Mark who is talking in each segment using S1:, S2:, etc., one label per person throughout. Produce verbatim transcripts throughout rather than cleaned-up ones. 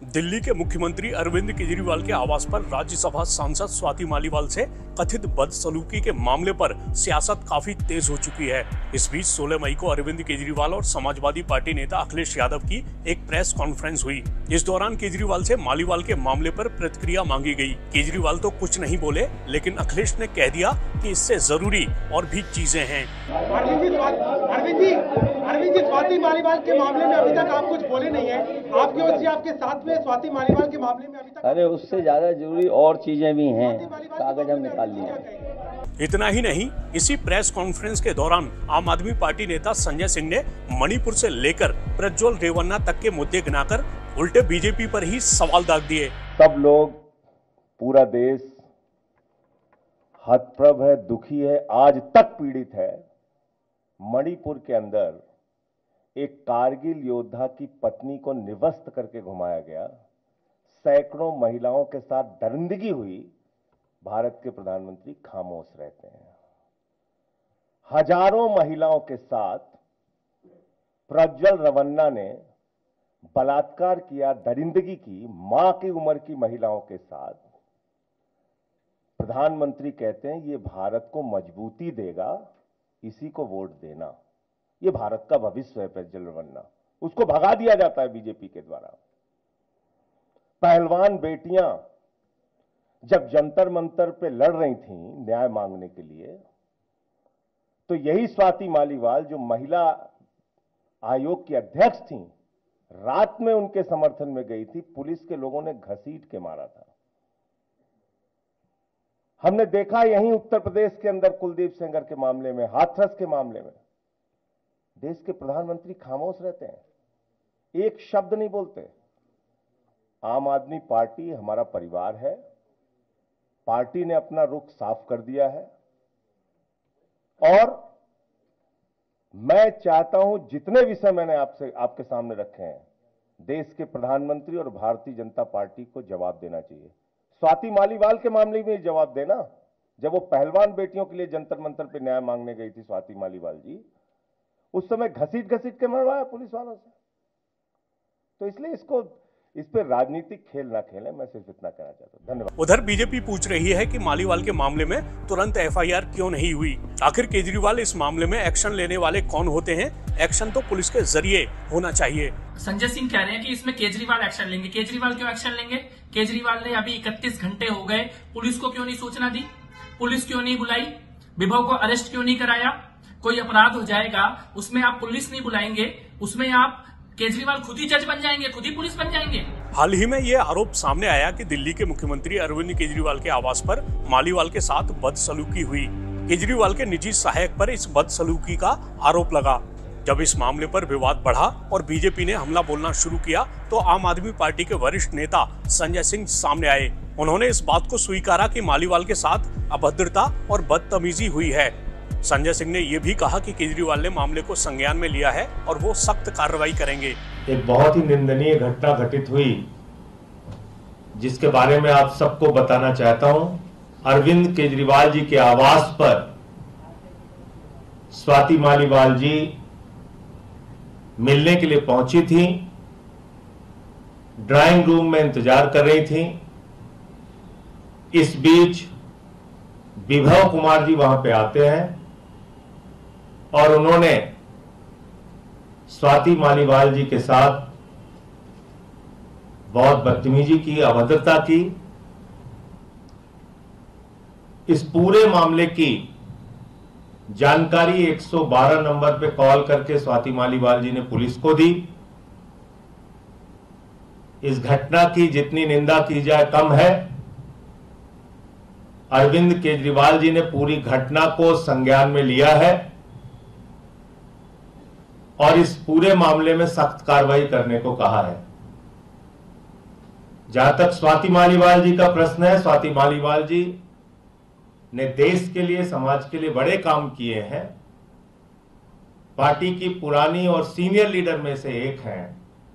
S1: दिल्ली के मुख्यमंत्री अरविंद केजरीवाल के आवास पर राज्यसभा सांसद स्वाति मालीवाल से कथित बदसलूकी के मामले पर सियासत काफी तेज हो चुकी है। इस बीच सोलह मई को अरविंद केजरीवाल और समाजवादी पार्टी नेता अखिलेश यादव की एक प्रेस कॉन्फ्रेंस हुई। इस दौरान केजरीवाल से मालीवाल के मामले पर प्रतिक्रिया मांगी गई। केजरीवाल तो कुछ नहीं बोले, लेकिन अखिलेश ने कह दिया कि इससे जरूरी और भी चीजें हैं।
S2: अरविंद जी, अरविंद जी, स्वाति मालीवाल के मामले में अभी तक आप कुछ बोले नहीं है। आपके ओर से आपके साथ में स्वाति मालीवाल के मामले में अभी तक
S3: अरे उससे ज्यादा जरूरी और चीजें भी हैं, कागज हम निकाल लिए।
S1: इतना ही नहीं, इसी प्रेस कॉन्फ्रेंस के दौरान आम आदमी पार्टी नेता संजय सिंह ने मणिपुर से लेकर प्रज्वल रेवन्ना तक के मुद्दे गिनाकर उल्टे बीजेपी पर ही सवाल दाग दिए।
S4: सब लोग, पूरा देश हतप्रभ है, दुखी है, आज तक पीड़ित है। मणिपुर के अंदर एक कारगिल योद्धा की पत्नी को निवस्त करके घुमाया गया, सैकड़ों महिलाओं के साथ दरिंदगी हुई, भारत के प्रधानमंत्री खामोश रहते हैं। हजारों महिलाओं के साथ प्रज्वल रेवन्ना ने बलात्कार किया, दरिंदगी की, मां की उम्र की महिलाओं के साथ। प्रधानमंत्री कहते हैं ये भारत को मजबूती देगा, इसी को वोट देना। ये भारत का भविष्य है प्रज्वल रेवन्ना, उसको भगा दिया जाता है बीजेपी के द्वारा। पहलवान बेटियां जब जंतर मंतर पे लड़ रही थीं न्याय मांगने के लिए, तो यही स्वाति मालीवाल जो महिला आयोग की अध्यक्ष थीं, रात में उनके समर्थन में गई थी, पुलिस के लोगों ने घसीट के मारा था। हमने देखा यहीं उत्तर प्रदेश के अंदर कुलदीप सेंगर के मामले में, हाथरस के मामले में देश के प्रधानमंत्री खामोश रहते हैं, एक शब्द नहीं बोलते। आम आदमी पार्टी हमारा परिवार है, पार्टी ने अपना रुख साफ कर दिया है और मैं चाहता हूं जितने विषय मैंने आपसे आपके सामने रखे हैं, देश के प्रधानमंत्री और भारतीय जनता पार्टी को जवाब देना चाहिए। स्वाति मालीवाल के मामले में जवाब देना, जब वो पहलवान बेटियों के लिए जंतर मंतर पे न्याय मांगने गई थी स्वाति मालीवाल जी, उस समय घसीट घसीट के मरवाया पुलिस वालों से। तो इसलिए इसको इस पे राजनीतिक खेल ना खेलें, मैं सिर्फ इतना कहना चाहता हूं। धन्यवाद।
S1: उधर बीजेपी पूछ रही है कि मालीवाल के मामले में तुरंत एफ आई आर क्यों नहीं हुई। आखिर केजरीवाल इस मामले में एक्शन लेने वाले कौन होते हैं? एक्शन तो पुलिस के जरिए होना चाहिए।
S5: संजय सिंह कह रहे हैं कि इसमें केजरीवाल एक्शन लेंगे। केजरीवाल क्यों एक्शन लेंगे? केजरीवाल ने अभी इकतीस घंटे हो गए, पुलिस को क्यों नहीं सूचना दी? पुलिस क्यों नहीं बुलाई? विभव को अरेस्ट क्यों नहीं कराया? कोई अपराध हो जाएगा, उसमें आप पुलिस नहीं बुलाएंगे, उसमें आप केजरीवाल खुद ही जज बन जाएंगे, खुद ही पुलिस बन जाएंगे।
S1: हाल ही में ये आरोप सामने आया कि दिल्ली के मुख्यमंत्री अरविंद केजरीवाल के आवास पर मालीवाल के साथ बदसलूकी हुई। केजरीवाल के निजी सहायक पर इस बदसलूकी का आरोप लगा। जब इस मामले पर विवाद बढ़ा और बीजेपी ने हमला बोलना शुरू किया, तो आम आदमी पार्टी के वरिष्ठ नेता संजय सिंह सामने आए। उन्होंने इस बात को स्वीकारा कि मालीवाल के साथ अभद्रता और बदतमीजी हुई है। संजय सिंह ने यह भी कहा कि केजरीवाल ने मामले को संज्ञान में लिया है और वो सख्त कार्रवाई करेंगे।
S4: एक बहुत ही निंदनीय घटना घटित हुई, जिसके बारे में आप सबको बताना चाहता हूं। अरविंद केजरीवाल जी के आवास पर स्वाति मालीवाल जी मिलने के लिए पहुंची थी, ड्राइंग रूम में इंतजार कर रही थी। इस बीच विभव कुमार जी वहां पे आते हैं और उन्होंने स्वाति मालीवाल जी के साथ बहुत बदतमीजी की, अभद्रता की। इस पूरे मामले की जानकारी एक सौ बारह नंबर पे कॉल करके स्वाति मालीवाल जी ने पुलिस को दी। इस घटना की जितनी निंदा की जाए कम है। अरविंद केजरीवाल जी ने पूरी घटना को संज्ञान में लिया है और इस पूरे मामले में सख्त कार्रवाई करने को कहा है। जहां तक स्वाति मालीवाल जी का प्रश्न है, स्वाति मालीवाल जी ने देश के लिए, समाज के लिए बड़े काम किए हैं। पार्टी की पुरानी और सीनियर लीडर में से एक हैं।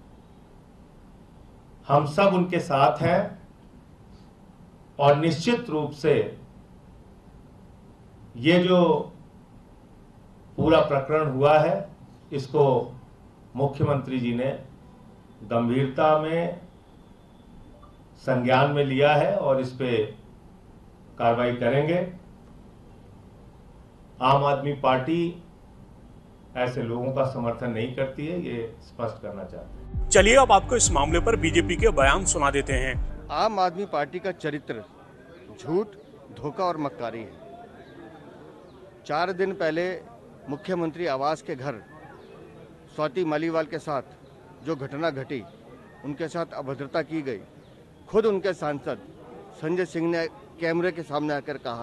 S4: हम सब उनके साथ हैं और निश्चित रूप से ये जो पूरा प्रकरण हुआ है, इसको मुख्यमंत्री जी ने गंभीरता में संज्ञान में लिया है और इस पे कार्रवाई करेंगे। आम आदमी पार्टी ऐसे लोगों का समर्थन नहीं करती है, ये स्पष्ट करना चाहते हैं।
S1: चलिए अब आपको इस मामले पर बीजेपी के बयान सुना देते हैं।
S6: आम आदमी पार्टी का चरित्र झूठ, धोखा और मक्कारी है। चार दिन पहले मुख्यमंत्री आवास के घर स्वाति मालीवाल के साथ जो घटना घटी, उनके साथ अभद्रता की गई, खुद उनके सांसद संजय सिंह ने कैमरे के सामने आकर कहा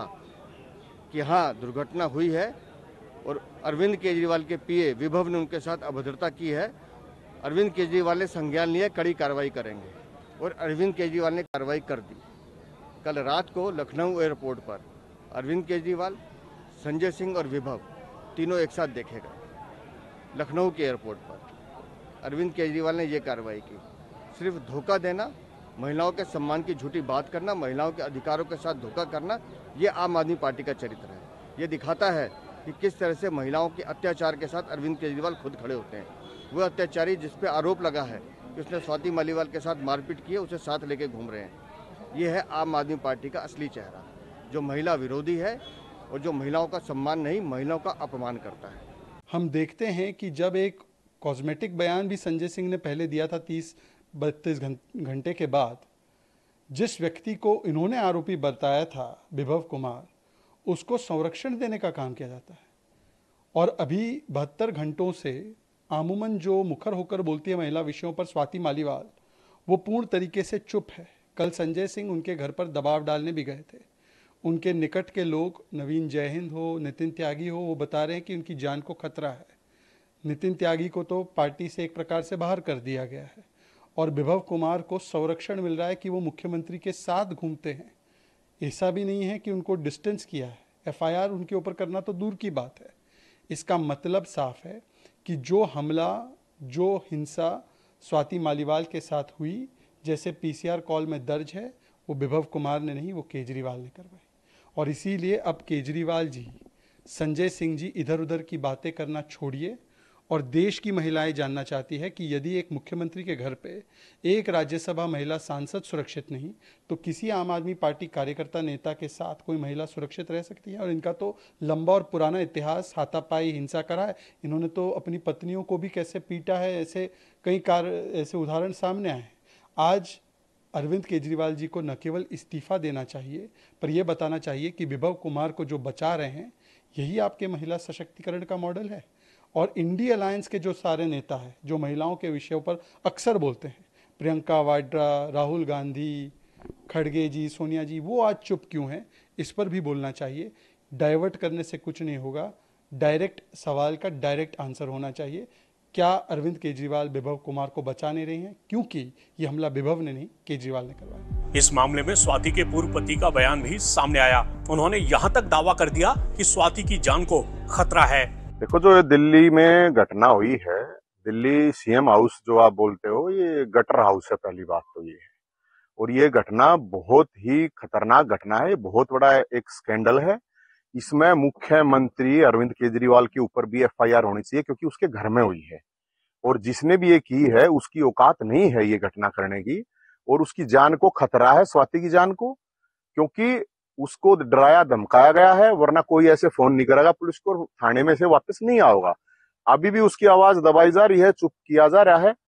S6: कि हाँ दुर्घटना हुई है और अरविंद केजरीवाल के पीए विभव ने उनके साथ अभद्रता की है। अरविंद केजरीवाल ने संज्ञान लिया, कड़ी कार्रवाई करेंगे, और अरविंद केजरीवाल ने कार्रवाई कर दी। कल रात को लखनऊ एयरपोर्ट पर अरविंद केजरीवाल, संजय सिंह और विभव तीनों एक साथ देखे गए। लखनऊ के एयरपोर्ट पर अरविंद केजरीवाल ने ये कार्रवाई की। सिर्फ धोखा देना, महिलाओं के सम्मान की झूठी बात करना, महिलाओं के अधिकारों के साथ धोखा करना, ये आम आदमी पार्टी का चरित्र है। ये दिखाता है कि किस तरह से महिलाओं के अत्याचार के साथ अरविंद केजरीवाल खुद खड़े होते हैं। वो अत्याचारी जिस पे आरोप लगा है कि उसने स्वाति मालीवाल के साथ मारपीट की है, उसे साथ लेके घूम रहे हैं। ये है आम आदमी पार्टी का असली चेहरा, जो महिला विरोधी है और जो महिलाओं का सम्मान नहीं, महिलाओं का अपमान करता है।
S7: हम देखते हैं कि जब एक कॉस्मेटिक बयान भी संजय सिंह ने पहले दिया था तीस बत्तीस घंटे के बाद, जिस व्यक्ति को इन्होंने आरोपी बताया था विभव कुमार, उसको संरक्षण देने का काम किया जाता है। और अभी बहत्तर घंटों से आमूमन जो मुखर होकर बोलती है महिला विषयों पर स्वाति मालीवाल, वो पूर्ण तरीके से चुप है। कल संजय सिंह उनके घर पर दबाव डालने भी गए थे। उनके निकट के लोग, नवीन जयहिंद हो, नितिन त्यागी हो, वो बता रहे हैं कि उनकी जान को खतरा है। नितिन त्यागी को तो पार्टी से एक प्रकार से बाहर कर दिया गया है और विभव कुमार को संरक्षण मिल रहा है कि वो मुख्यमंत्री के साथ घूमते हैं। ऐसा भी नहीं है कि उनको डिस्टेंस किया है। एफ आई आर उनके ऊपर करना तो दूर की बात है। इसका मतलब साफ है कि जो हमला, जो हिंसा स्वाति मालीवाल के साथ हुई, जैसे पी सी आर कॉल में दर्ज है, वो विभव कुमार ने नहीं, वो केजरीवाल ने करवाई। और इसीलिए अब केजरीवाल जी, संजय सिंह जी इधर उधर की बातें करना छोड़िए और देश की महिलाएं जानना चाहती है कि यदि एक मुख्यमंत्री के घर पे एक राज्यसभा महिला सांसद सुरक्षित नहीं, तो किसी आम आदमी पार्टी कार्यकर्ता नेता के साथ कोई महिला सुरक्षित रह सकती है। और इनका तो लंबा और पुराना इतिहास, हाथापाई, हिंसा करा है। इन्होंने तो अपनी पत्नियों को भी कैसे पीटा है, ऐसे कई कार ऐसे उदाहरण सामने आए हैं। आज अरविंद केजरीवाल जी को न केवल इस्तीफा देना चाहिए, पर यह बताना चाहिए कि विभव कुमार को जो बचा रहे हैं, यही आपके महिला सशक्तिकरण का मॉडल है। और इंडी अलायंस के जो सारे नेता हैं, जो महिलाओं के विषयों पर अक्सर बोलते हैं, प्रियंका वाड्रा, राहुल गांधी, खड़गे जी, सोनिया जी, वो आज चुप क्यों हैं, इस पर भी बोलना चाहिए। डाइवर्ट करने से कुछ नहीं होगा। डायरेक्ट सवाल का डायरेक्ट आंसर होना चाहिए। क्या अरविंद केजरीवाल विभव कुमार को बचा नहीं रहे हैं? क्योंकि ये हमला विभव ने नहीं, केजरीवाल ने करवाया।
S1: इस मामले में स्वाति के पूर्व पति का बयान भी सामने आया। उन्होंने यहाँ तक दावा कर दिया कि स्वाति की जान को खतरा है।
S8: देखो, जो दिल्ली में घटना हुई है, दिल्ली सी एम हाउस जो आप बोलते हो, ये गटर हाउस है। पहली बात तो ये है, और ये घटना बहुत ही खतरनाक घटना है। बहुत बड़ा एक स्कैंडल है। इसमें मुख्यमंत्री अरविंद केजरीवाल के ऊपर भी एफ आई आर होनी चाहिए, क्योंकि उसके घर में हुई है और जिसने भी ये की है उसकी औकात नहीं है ये घटना करने की, और उसकी जान को खतरा है, स्वाति की जान को, क्योंकि उसको डराया धमकाया गया है। वरना कोई ऐसे फोन नहीं करेगा पुलिस को, थाने में से वापस नहीं आओगा। अभी भी उसकी आवाज दबाई जा रही है, चुप किया जा रहा है।